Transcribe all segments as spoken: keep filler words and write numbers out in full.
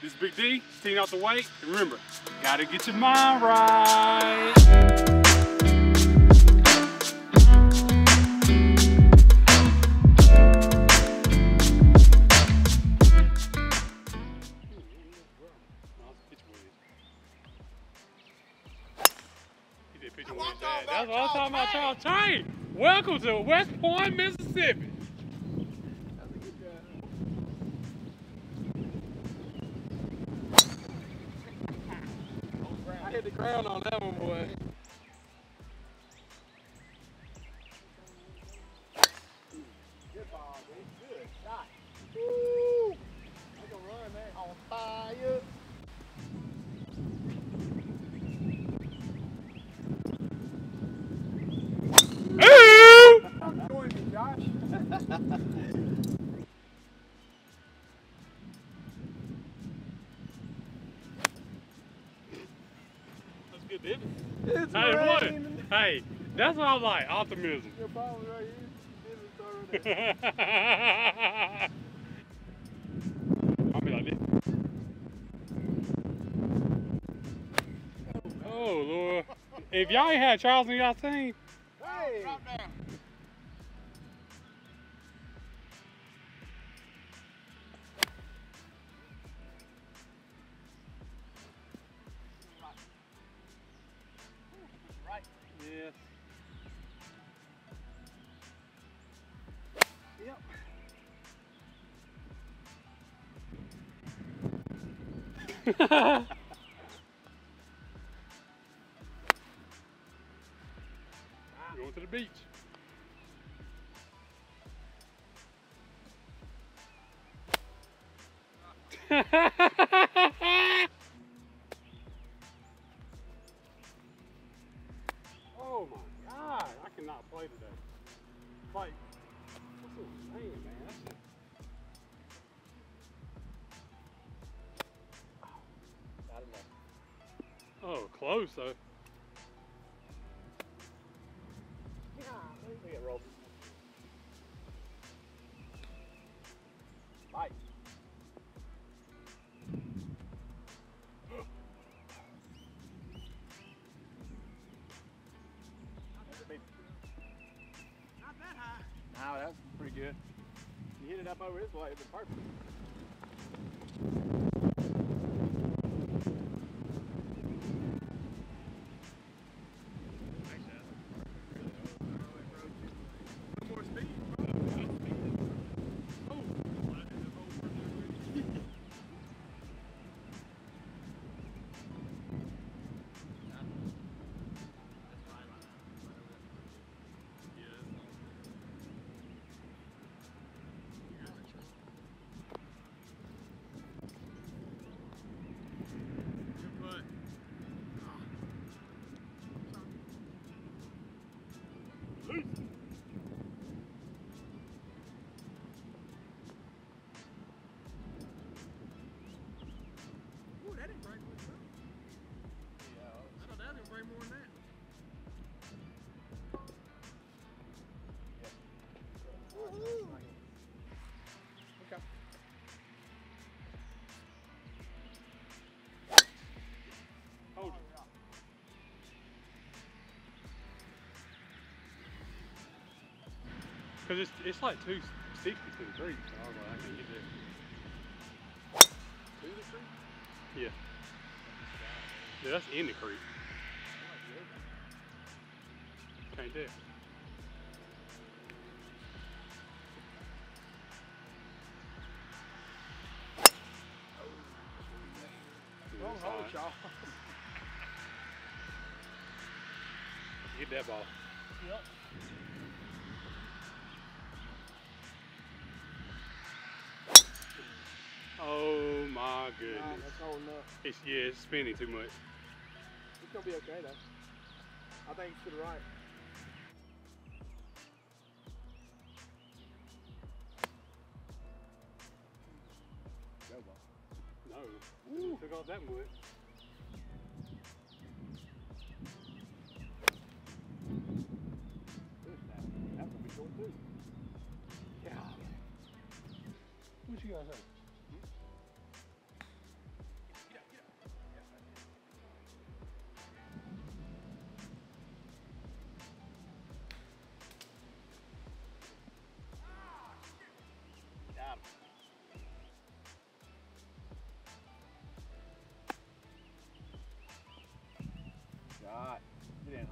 This is Big D, teeing out the weight. And remember, gotta get your mind right. That's what I'm talking about, Charles Train. Welcome to West Point, Mississippi. That's a good job. I hit the ground on that one, boy. Good ball, dude. Good shot. Woo! I'm gonna run there. On fire. Join me, Josh. That's good, didn't it? It's Hey, what? raining. Hey, that's what I like, optimism. Your ball was right here. This is right there. I'll be like this. Oh, Lord. If y'all ain't had Charles in y'all team, Hey! Drop down. Right. yes. Yep. Going to the beach. Oh my God, I cannot play today. Like, what's so insane, man? That's just... Not enough. Oh, close though. We get rolled. Bye. Not that high. No, that's pretty good. You hit it up over this way, it'd be perfect. Ooh, that didn't break much, huh? Yeah. I thought that didn't break more than that. Okay. Hold it. Cause it's it's like two sixty to the creek, so I was like, I can't get there. To the tree? Yeah. Yeah, that's in the creek. Can't do. Don't hold, y'all. Get that ball. Yep. Oh my Nah, goodness. that's holding up. It's yeah, it's spinning too much. It's gonna be okay though. I think it's to the right. Go ball. No. Ooh. Took off that much. That's gonna be short too. Yeah. What you guys have?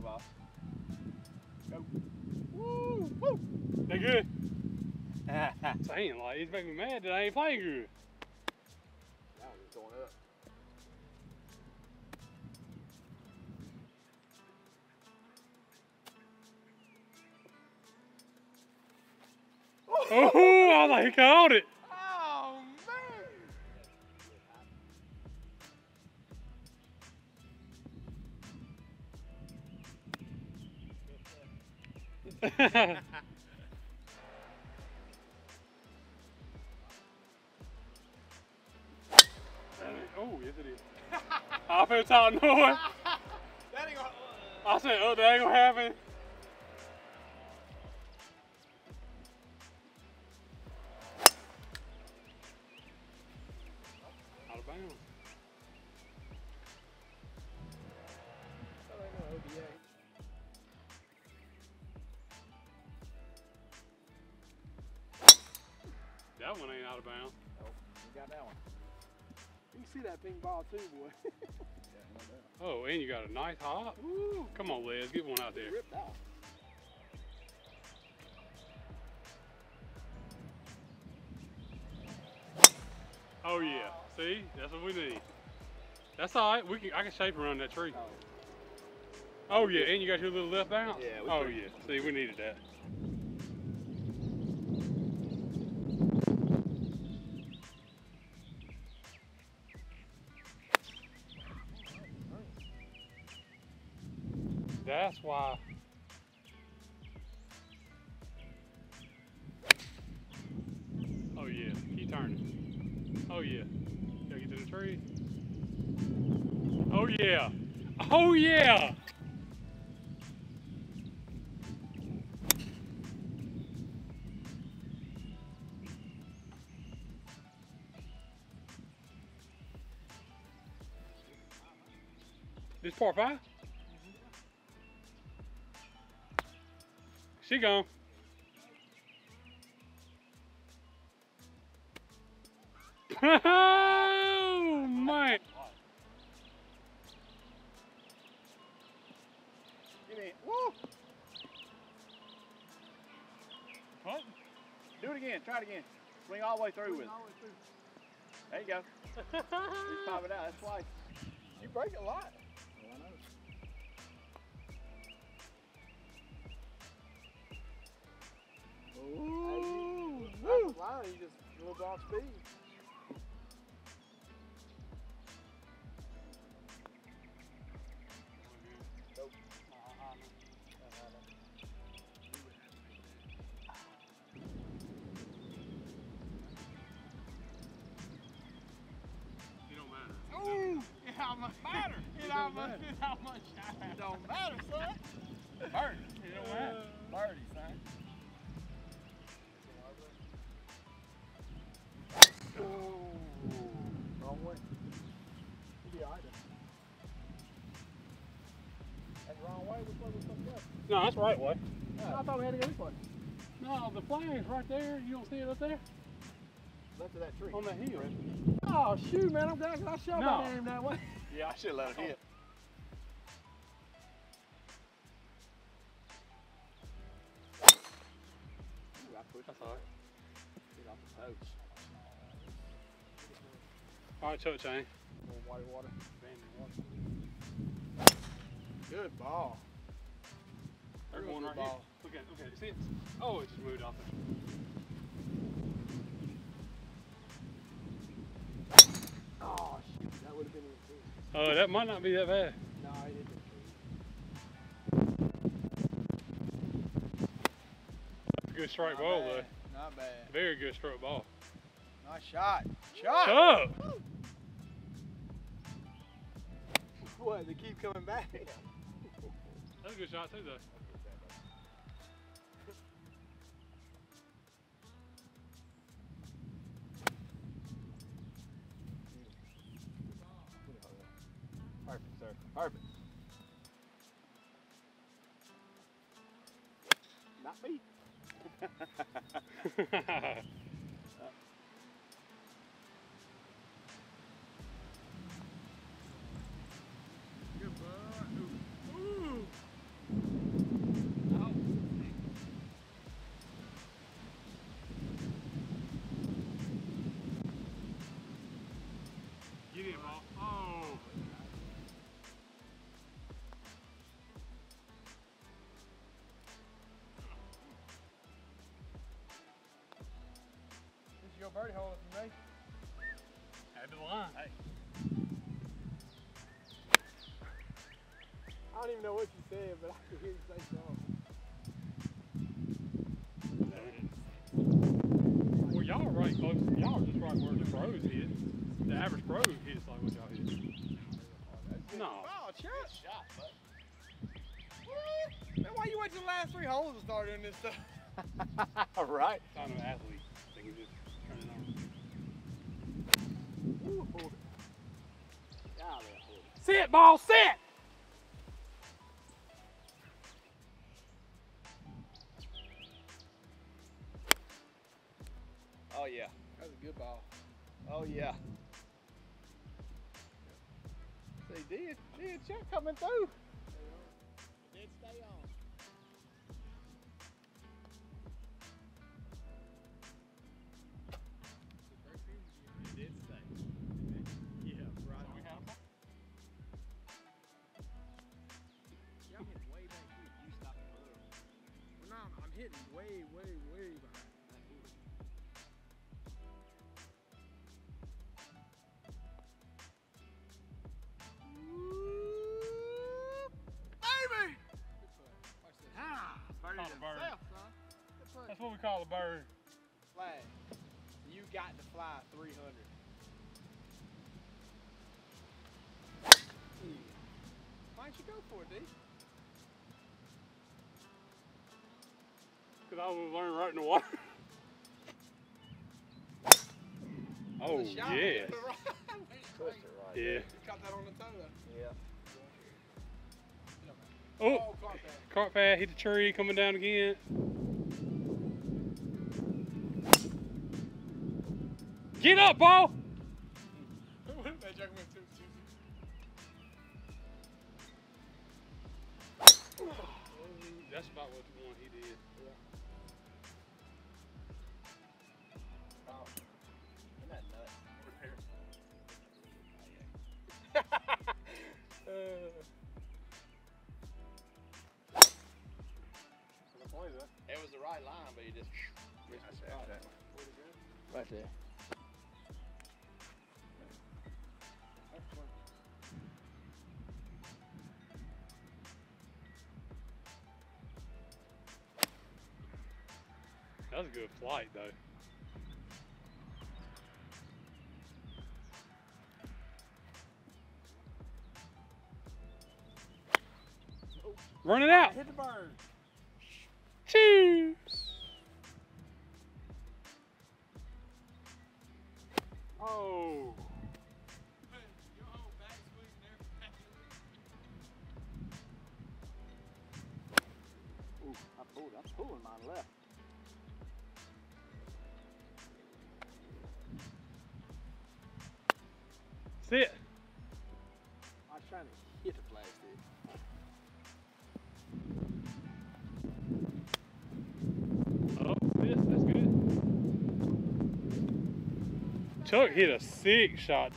ball. Go. Woo! Woo! They good? Saying like he's making me mad that I ain't playing good. Now we're just going up. Oh, I was like, he caught it. Oh, man! Oh, yes it is. I feel tired knowing. That ain't gonna. I said, oh, that ain't gonna happen. Out of bounds. That ain't no O B A. That one ain't out of bounds. Nope, you got that one. You can see that pink ball too, boy. Yeah, no doubt. Oh, and you got a nice hop. Ooh, come on, Les, get one out there. Ripped out. Oh yeah, see, that's what we need. That's all right. We can. I can shape around that tree. Oh yeah, and you got your little left bounce. Yeah, we Oh pretty- yeah. See, we needed that. That's why. Oh yeah, keep turning. Oh yeah. Gotta get to the tree. Oh yeah. Oh yeah. This par five? She gone. Oh man. Give me. Woo! What? Do it again. Try it again. Swing all the way through with it. There you go. Just pop it out. That's twice. You break a lot. Well, I know. Ooh, woo! Wow, you just a little off speed. It don't matter. Ooh, it almost matter. It almost, it almost shot. It don't matter, son. Birdie. It don't matter. Birdie, son. Ooh, wrong way. You'll be alright then. That's the wrong way. Which way we supposed to go? No, that's the right way. I thought we had to go this way. No, the flag's right there. You don't see it up there? Left of that tree. On that hill. Oh shoot, man! I'm glad 'cause I shot No. my name that way. Yeah, I should have let it hit. Ooh, I pushed That's it. all right. Get off the poach. All right, choke chain. Little white water. Good ball. There's Real one good right here. ball. Look at it, look at it. See it? Oh, it just moved off it. Oh shoot, that would have been insane. Oh, that might not be that bad. No, it didn't. It's a good strike Not ball, bad. though. Not bad. Very good stroke ball. Nice shot. Shot. Chuck! What? They keep coming back. That's a good shot, too, though. Perfect, sir. Perfect. Not me. Good bud. Ooh. Ooh. a birdie hole if you make it. Add to the line. Hey. I don't even know what you said, but I can hear you say something. Well, y'all are right close. Y'all are just right where the pros hit. The average pro hits like what y'all hit. No. Oh, shot. Shot, bud. Man, why you wait till the last three holes to start doing this stuff? Right. Kind of an athlete. They can just turn it on. Ooh, hold it. Golly, hold it. Sit, ball, sit! Oh, yeah. That was a good ball. Oh, yeah. See, did, did shot coming through. It did stay on. It did stay. Yeah, right. So we had a ball. Yeah, I'm hitting way back here. You stopped the middle. Well, no, I'm, I'm hitting way, way, way behind. Baby! Good play. Watch this. Ah, Call a bird. Self, son. Good play. That's what we call a bird. Flag. You got to fly three hundred. Why don't you go for it, D? Because I was learning right in the water. Oh, Good shot. yes. To the right. Twist it right. Yeah. You caught that on the toe, though. Yeah. Oh, Oh, caught that. cart pad hit the tree, coming down again. Get up, ball! That joke went too too. That's about what the one he did. Oh. Isn't that nuts? uh, It was the right line, but he just missed the spot. Right there. That was a good flight, though. Run it out. hit the bird. Cheers. Oh. Ooh, I pulled. I'm pulling mine left. Sit. I was trying to hit the flag stick. Oh, this, that's good. Chuck hit a sick shot.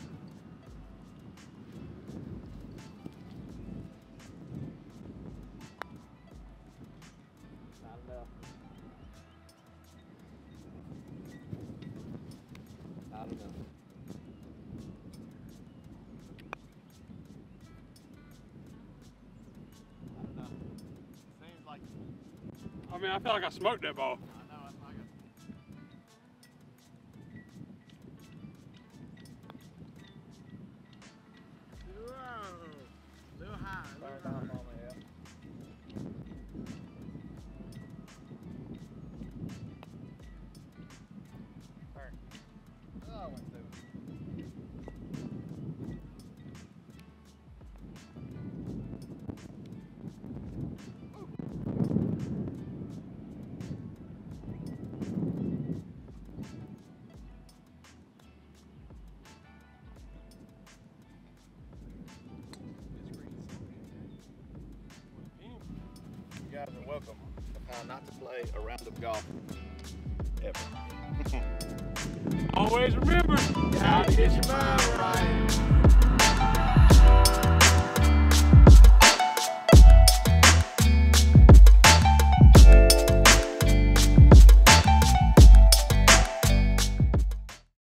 Not enough. Not enough. I don't know. Seems like I mean, I feel like I smoked that ball. I know it's like a Whoa. A little high. A little high. Oh, I went through it. You guys are welcome to how not to play a round of golf ever. Always remember. Gotta get your mind right.